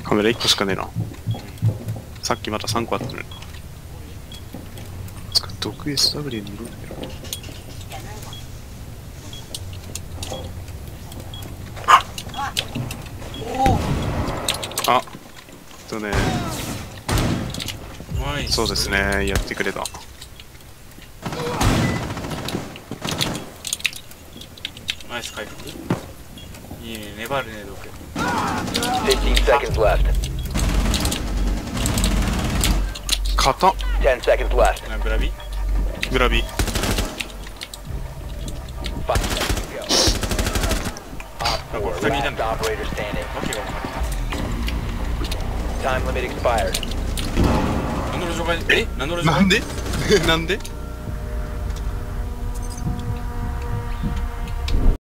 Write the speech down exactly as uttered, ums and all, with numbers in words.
カメラいっこしかねえな。さっきまたさんこあったのに。毒 エスダブリュー に乗るんだけど。あっとね、そうですね、やってくれた。 ナイス回復。いいね、粘るね、毒。 fifteen seconds left. 硬っ。 ten seconds left. グラビグラビ。 five seconds to go. Op four, last operator standing. わけが分か Time limit expired. る。何の路上がえ何の路上なんでなんで